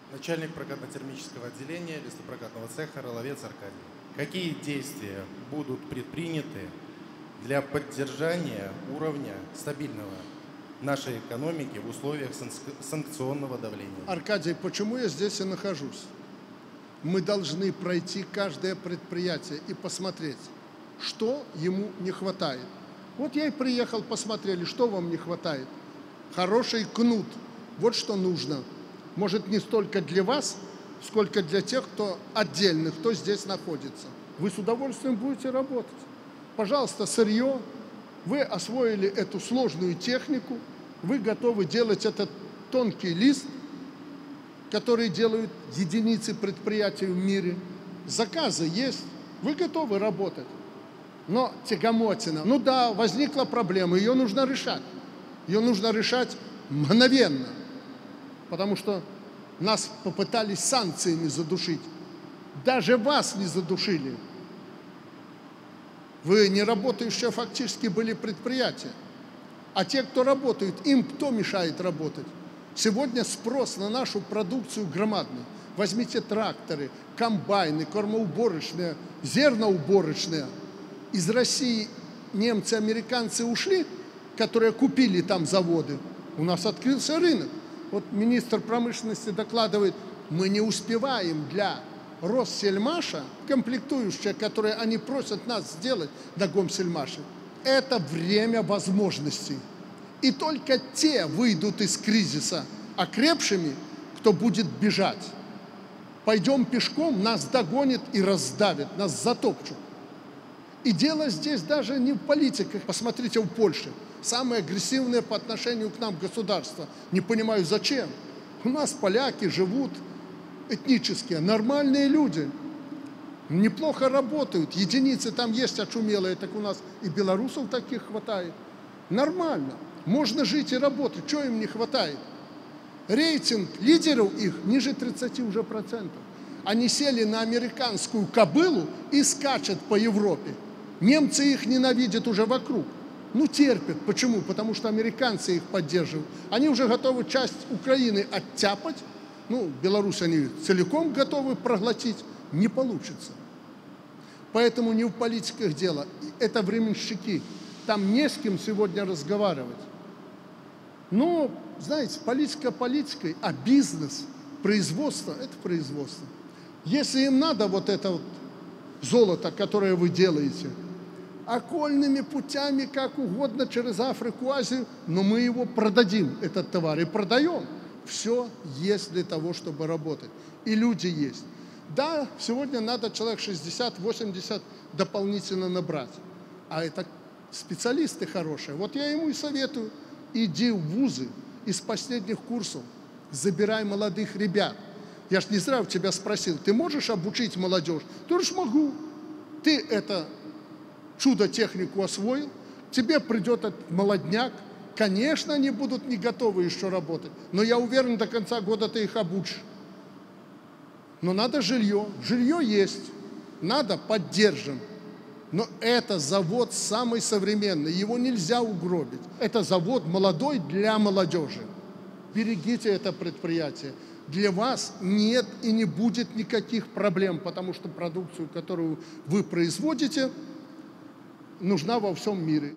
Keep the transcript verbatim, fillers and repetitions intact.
Начальник прокатно-термического отделения лесопрокатного цеха Роловец Аркадий. Какие действия будут предприняты для поддержания уровня стабильного нашей экономики в условиях санкционного давления? Аркадий, почему я здесь и нахожусь? Мы должны пройти каждое предприятие и посмотреть, что ему не хватает. Вот я и приехал, посмотрели, что вам не хватает. Хороший кнут, вот что нужно. Может, не столько для вас, сколько для тех, кто отдельно, кто здесь находится. Вы с удовольствием будете работать. Пожалуйста, сырье. Вы освоили эту сложную технику. Вы готовы делать этот тонкий лист, который делают единицы предприятий в мире. Заказы есть. Вы готовы работать. Но тягомотина. Ну да, возникла проблема. Ее нужно решать. Ее нужно решать мгновенно. Потому что нас попытались санкциями задушить. Даже вас не задушили. Вы не работающие фактически были предприятия. А те, кто работают, им кто мешает работать? Сегодня спрос на нашу продукцию громадный. Возьмите тракторы, комбайны, кормоуборочные, зерноуборочные. Из России немцы, американцы ушли, которые купили там заводы. У нас открылся рынок. Вот министр промышленности докладывает, мы не успеваем для Россельмаша, комплектующие, которые они просят нас сделать на Гомсельмаше. Это время возможностей. И только те выйдут из кризиса окрепшими, кто будет бежать. Пойдем пешком, нас догонят и раздавят, нас затопчут. И дело здесь даже не в политиках. Посмотрите, в Польше самое агрессивное по отношению к нам государство. Не понимаю, зачем. У нас поляки живут этнические, нормальные люди. Неплохо работают. Единицы там есть очумелые, так у нас и белорусов таких хватает. Нормально. Можно жить и работать. Чего им не хватает? Рейтинг лидеров их ниже тридцати уже процентов. Они сели на американскую кобылу и скачут по Европе. Немцы их ненавидят уже вокруг. Ну, терпят. Почему? Потому что американцы их поддерживают. Они уже готовы часть Украины оттяпать. Ну, Беларусь они целиком готовы проглотить. Не получится. Поэтому не в политиках дело. Это временщики. Там не с кем сегодня разговаривать. Но, знаете, политика политикой, а бизнес, производство – это производство. Если им надо вот это вот золото, которое вы делаете, окольными путями, как угодно, через Африку, Азию, но мы его продадим, этот товар, и продаем. Все есть для того, чтобы работать. И люди есть. Да, сегодня надо человек шестьдесят-восемьдесят дополнительно набрать. А это специалисты хорошие. Вот я ему и советую, иди в вузы из последних курсов, забирай молодых ребят. Я ж не зря у тебя спросил, ты можешь обучить молодежь? Ты говоришь, могу. Ты это чудо-технику освоил, тебе придет этот молодняк. Конечно, они будут не готовы еще работать, но я уверен, до конца года ты их обучишь. Но надо жилье. Жилье есть. Надо, поддержим. Но это завод самый современный, его нельзя угробить. Это завод молодой для молодежи. Берегите это предприятие. Для вас нет и не будет никаких проблем, потому что продукцию, которую вы производите, нужна во всем мире.